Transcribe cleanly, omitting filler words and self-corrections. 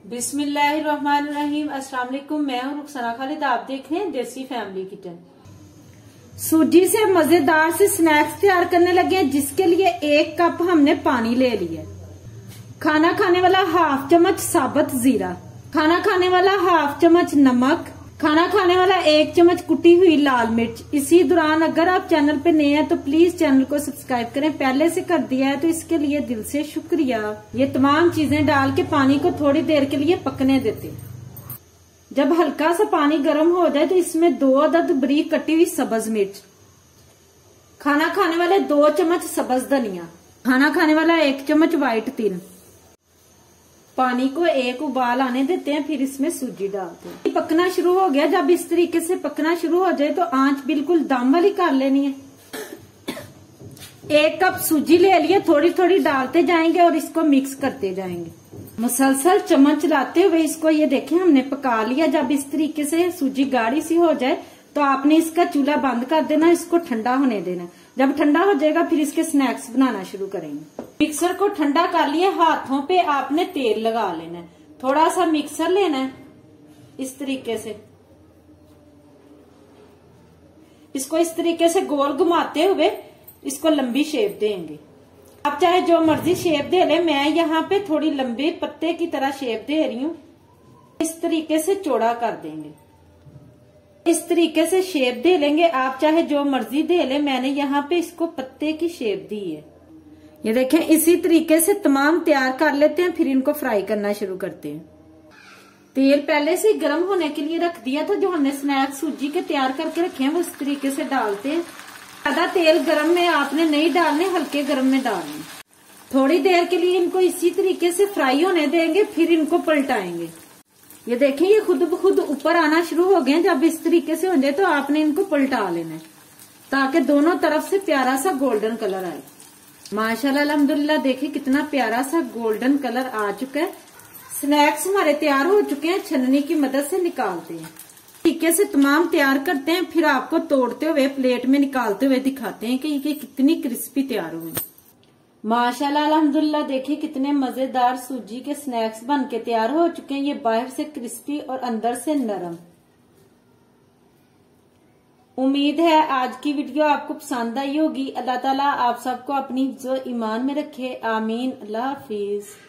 बिस्मिल्लाहिर्रहमानिर्रहीम। अस्सलाम वालेकुम। मैं हूँ रुखसाना खालिद, आप देख रहे हैं देसी फैमिली किचन। सूजी से मजेदार से स्नैक्स तैयार करने लगे हैं, जिसके लिए 1 कप हमने पानी ले लिया। खाना खाने वाला हाफ चम्मच साबुत जीरा, खाना खाने वाला हाफ चम्मच नमक, खाना खाने वाला 1 चम्मच कुटी हुई लाल मिर्च। इसी दौरान अगर आप चैनल पे नए हैं तो प्लीज चैनल को सब्सक्राइब करें, पहले से कर दिया है तो इसके लिए दिल से शुक्रिया। ये तमाम चीजें डाल के पानी को थोड़ी देर के लिए पकने देते हैं। जब हल्का सा पानी गर्म हो जाए तो इसमें 2 अदद बारीक कटी हुई सब्ज मिर्च, खाना खाने वाले 2 चम्मच सब्ज धनिया, खाना खाने वाला 1 चम्मच व्हाइट तिल। पानी को 1 उबाल आने देते हैं, फिर इसमें सूजी डालते हैं। पकना शुरू हो गया, जब इस तरीके से पकना शुरू हो जाए तो आंच बिल्कुल दम वाली कर लेनी है। 1 कप सूजी ले लिए, थोड़ी थोड़ी डालते जाएंगे और इसको मिक्स करते जाएंगे। मुसलसल चम्मच चलाते हुए इसको ये देखें हमने पका लिया। जब इस तरीके से सूजी गाढ़ी सी हो जाए तो आपने इसका चूल्हा बंद कर देना, इसको ठंडा होने देना। जब ठंडा हो जाएगा फिर इसके स्नैक्स बनाना शुरू करेंगे। मिक्सर को ठंडा कर लिए, हाथों पे आपने तेल लगा लेना है। थोड़ा सा मिक्सर लेना है, इस तरीके से इसको इस तरीके से गोल घुमाते हुए इसको लंबी शेप देंगे। आप चाहे जो मर्जी शेप दे ले, मैं यहाँ पे थोड़ी लंबे पत्ते की तरह शेप दे रही हूँ। इस तरीके से चौड़ा कर देंगे, इस तरीके से शेप दे लेंगे। आप चाहे जो मर्जी दे ले, मैंने यहाँ पे इसको पत्ते की शेप दी है। ये देखें, इसी तरीके से तमाम तैयार कर लेते हैं, फिर इनको फ्राई करना शुरू करते हैं। तेल पहले से गर्म होने के लिए रख दिया था, जो हमने स्नैक सूजी के तैयार करके रखे हैं वो इस तरीके से डालते हैं। ज्यादा तेल गर्म में आपने नहीं डालने, हल्के गर्म में डालने। थोड़ी देर के लिए इनको इसी तरीके से फ्राई होने देंगे, फिर इनको पलटाएंगे। ये देखें, ये खुद ब खुद ऊपर आना शुरू हो गए। जब इस तरीके से हो जाए तो आपने इनको पलटा लेना है, ताकि दोनों तरफ से प्यारा सा गोल्डन कलर आए। माशाल्लाह अल्हम्दुलिल्लाह, देखिए कितना प्यारा सा गोल्डन कलर आ चुका है। स्नैक्स हमारे तैयार हो चुके हैं, छन्नी की मदद से निकालते हैं। तरीके से तमाम तैयार करते हैं, फिर आपको तोड़ते हुए प्लेट में निकालते हुए दिखाते हैं कि ये कितनी क्रिस्पी तैयार हुई। माशाल्लाह अल्हम्दुलिल्लाह, देखिए कितने मजेदार सूजी के स्नैक्स बन के तैयार हो चुके हैं। ये बाहर से क्रिस्पी और अंदर से नरम। उम्मीद है आज की वीडियो आपको पसंद आई होगी। अल्लाह ताला आप सबको अपनी हिफ्ज़ व ईमान में रखे। आमीन। अल्लाह हाफिज।